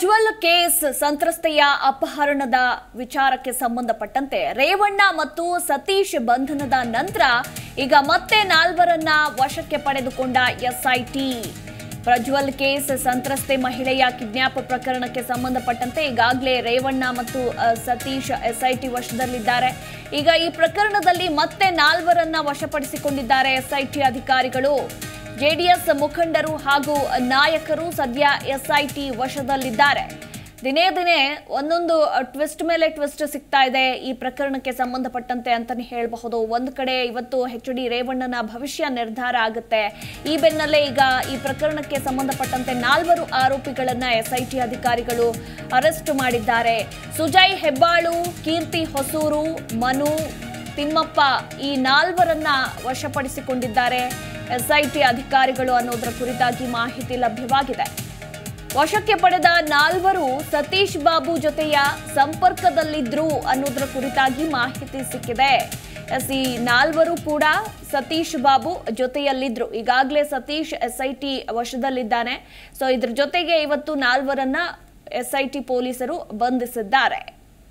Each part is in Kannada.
ಪ್ರಜ್ವಲ್ ಕೇಸ್ ಸಂತ್ರಸ್ತೆಯ ಅಪಹರಣದ ವಿಚಾರಕ್ಕೆ ಸಂಬಂಧಪಟ್ಟಂತೆ ರೇವಣ್ಣ ಮತ್ತು ಸತೀಶ್ ಬಂಧನದ ನಂತರ ಈಗ ಮತ್ತೆ ನಾಲ್ವರನ್ನ ವಶಕ್ಕೆ ಪಡೆದುಕೊಂಡ ಎಸ್ಐಟಿ. ಪ್ರಜ್ವಲ್ ಕೇಸ್ ಸಂತ್ರಸ್ತೆ ಮಹಿಳೆಯ ಕಿಡ್ನಾಪ್ ಪ್ರಕರಣಕ್ಕೆ ಸಂಬಂಧಪಟ್ಟಂತೆ ಈಗಾಗಲೇ ರೇವಣ್ಣ ಮತ್ತು ಸತೀಶ್ ಎಸ್ಐಟಿ ವಶದಲ್ಲಿದ್ದಾರೆ. ಈಗ ಈ ಪ್ರಕರಣದಲ್ಲಿ ಮತ್ತೆ ನಾಲ್ವರನ್ನ ವಶಪಡಿಸಿಕೊಂಡಿದ್ದಾರೆ ಎಸ್ಐಟಿ ಅಧಿಕಾರಿಗಳು. ಜೆಡಿಎಸ್ ಮುಖಂಡರು ಹಾಗೂ ನಾಯಕರು ಸದ್ಯ ಎಸ್ಐಟಿ ವಶದಲ್ಲಿದ್ದಾರೆ. ದಿನೇ ದಿನೇ ಒಂದೊಂದು ಟ್ವಿಸ್ಟ್ ಮೇಲೆ ಟ್ವಿಸ್ಟ್ ಸಿಗ್ತಾ ಇದೆ ಈ ಪ್ರಕರಣಕ್ಕೆ ಸಂಬಂಧಪಟ್ಟಂತೆ ಅಂತಾನೆ ಹೇಳಬಹುದು. ಒಂದು ಕಡೆ ಇವತ್ತು ಎಚ್.ಡಿ. ರೇವಣ್ಣನ ಭವಿಷ್ಯ ನಿರ್ಧಾರ ಆಗುತ್ತೆ. ಈ ಬೆನ್ನಲ್ಲೇ ಈಗ ಈ ಪ್ರಕರಣಕ್ಕೆ ಸಂಬಂಧಪಟ್ಟಂತೆ 4 ಆರೋಪಿಗಳನ್ನ ಎಸ್ಐಟಿ ಅಧಿಕಾರಿಗಳು ಅರೆಸ್ಟ್ ಮಾಡಿದ್ದಾರೆ. ಸುಜಯ್ ಹೆಬ್ಬಾಳು, ಕೀರ್ತಿ ಹೊಸೂರು, ಮನು, ತಿಮ್ಮಪ್ಪ ಈ 4ರನ್ನ ವಶಪಡಿಸಿಕೊಂಡಿದ್ದಾರೆ ಎಸ್ಐಟಿ ಅಧಿಕಾರಿಗಳು ಅನ್ನೋದರ ಕುರಿತಾಗಿ ಮಾಹಿತಿ ಲಭ್ಯವಾಗಿದೆ. ವಶಕ್ಕೆ ಪಡೆದ 4 ಸತೀಶ್ ಬಾಬು ಜೊತೆಯ ಸಂಪರ್ಕದಲ್ಲಿದ್ರು ಅನ್ನೋದರ ಕುರಿತಾಗಿ ಮಾಹಿತಿ ಸಿಕ್ಕಿದೆ. ಈ 4 ಕೂಡ ಸತೀಶ್ ಬಾಬು ಜೊತೆಯಲ್ಲಿದ್ರು. ಈಗಾಗಲೇ ಸತೀಶ್ ಎಸ್ಐಟಿ ವಶದಲ್ಲಿದ್ದಾನೆ. ಸೊ ಇದ್ರ ಜೊತೆಗೆ ಇವತ್ತು 4ರನ್ನ ಎಸ್ಐಟಿ ಪೊಲೀಸರು ಬಂಧಿಸಿದ್ದಾರೆ.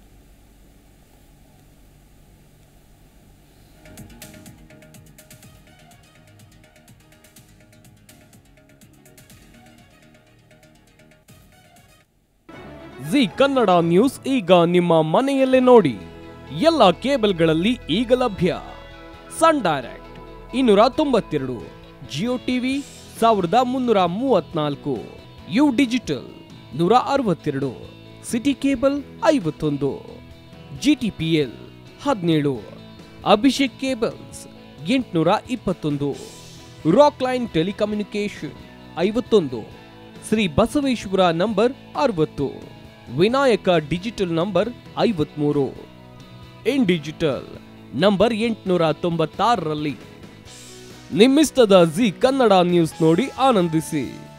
ಜಿ ಕನ್ನಡ ನ್ಯೂಸ್ ಈಗ ನಿಮ್ಮ ಮನೆಯಲ್ಲೇ ನೋಡಿ. ಎಲ್ಲ ಕೇಬಲ್ಗಳಲ್ಲಿ ಈಗ ಲಭ್ಯ. Sun Direct 292, Jio TV 1334, U Digital 162, City Cable 51, GTPL 17, Abhishek cables 821, Rockline telecommunication 51, Shri Basaveshwara number 60, Vinayaka digital number 53, in digital number 896ರಲ್ಲಿ. ನಿಮ್ಮಿಸ್ತದ ಜಿ ಕನ್ನಡ ನ್ಯೂಸ್ ನೋಡಿ ಆನಂದಿಸಿ.